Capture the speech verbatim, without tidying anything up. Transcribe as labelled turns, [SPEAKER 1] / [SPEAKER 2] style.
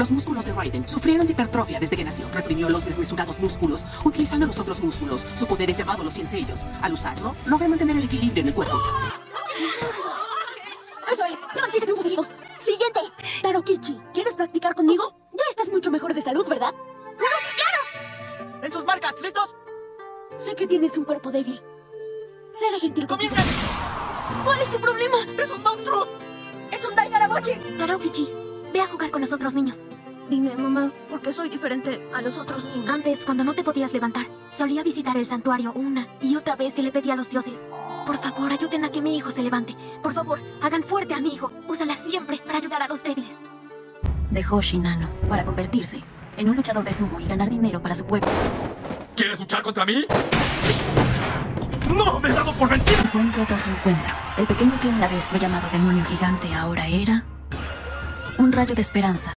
[SPEAKER 1] Los músculos de Raiden sufrieron de hipertrofia desde que nació. Reprimió los desmesurados músculos, utilizando los otros músculos. Su poder es llamado los cien sellos. Al usarlo, logra mantener el equilibrio en el cuerpo.
[SPEAKER 2] Eso es. Llevan siete triunfos seguidos. Siguiente. Tarokichi, ¿quieres practicar conmigo? Ya estás mucho mejor de salud, ¿verdad?
[SPEAKER 3] ¡Claro! ¡En sus marcas! ¿Listos?
[SPEAKER 2] Sé que tienes un cuerpo débil. Seré gentil contigo.
[SPEAKER 3] ¡Comiencen!
[SPEAKER 2] ¿Cuál es tu problema?
[SPEAKER 3] ¡Es un monstruo!
[SPEAKER 2] ¡Es un Daigaramochi!
[SPEAKER 4] Tarokichi, ve a jugar con los otros niños.
[SPEAKER 2] Dime, mamá, ¿por qué soy diferente a los otros niños?
[SPEAKER 4] Antes, cuando no te podías levantar, solía visitar el santuario una y otra vez y le pedía a los dioses: por favor, ayuden a que mi hijo se levante. Por favor, hagan fuerte a mi hijo. Úsala siempre para ayudar a los débiles.
[SPEAKER 5] Dejó Shinano para convertirse en un luchador de sumo y ganar dinero para su pueblo.
[SPEAKER 3] ¿Quieres luchar contra mí? ¡No! ¡Me he dado por vencido!
[SPEAKER 5] Encuentro tras encuentro. El pequeño que una vez fue llamado demonio gigante ahora era un rayo de esperanza.